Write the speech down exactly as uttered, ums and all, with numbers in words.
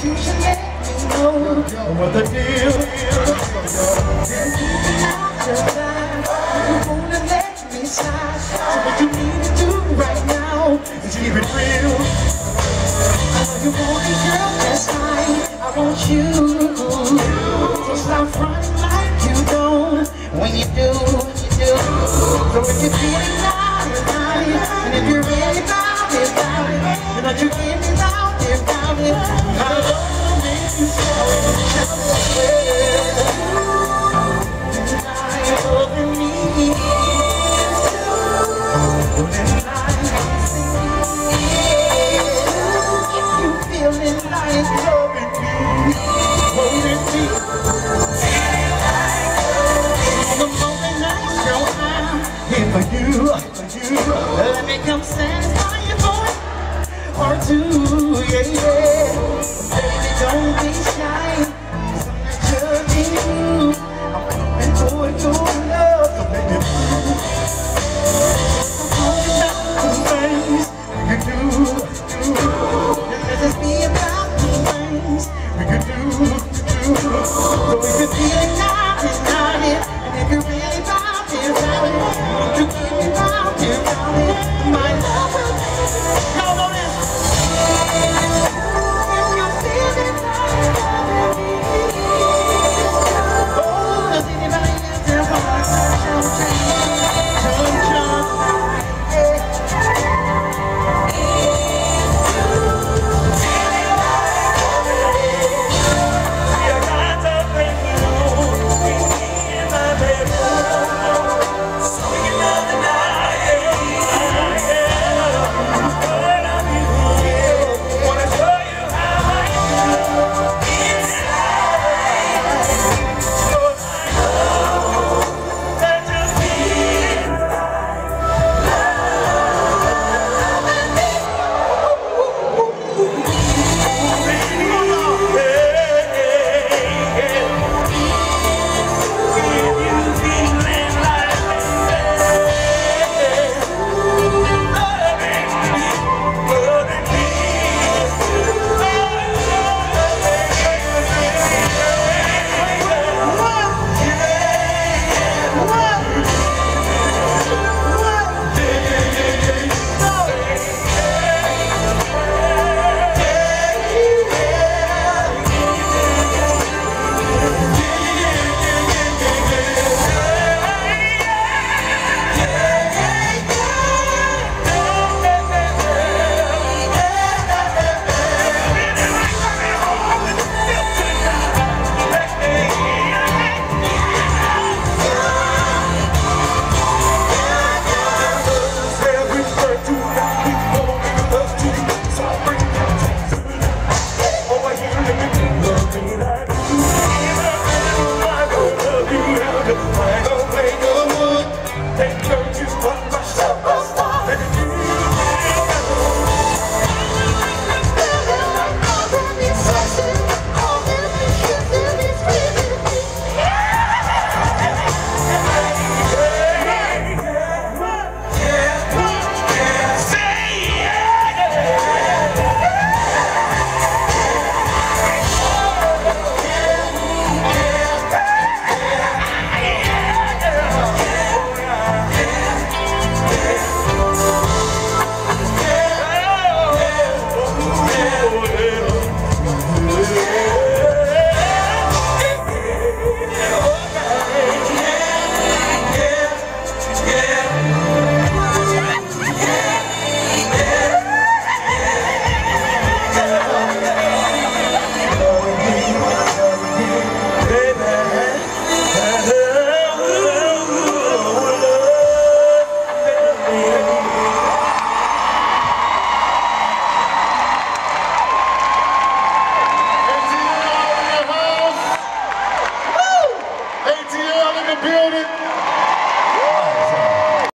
you should let me know what the deal is. Then keep out your time. You wanna let me slide. So what you need to do right now is keep it real. I know you want me, girl, that's fine. I want you. So stop fronting like you don't. When you do, you do. So if you're feeling out, you're out. And if you're really about it, about it. And that you give me out, you're about it. I love make you so tonight, loving me is true. Tonight, if you feeling like loving me, holding me. Here for you, for you. Let me come satisfy you for or two, yeah, yeah. Baby, don't be shy.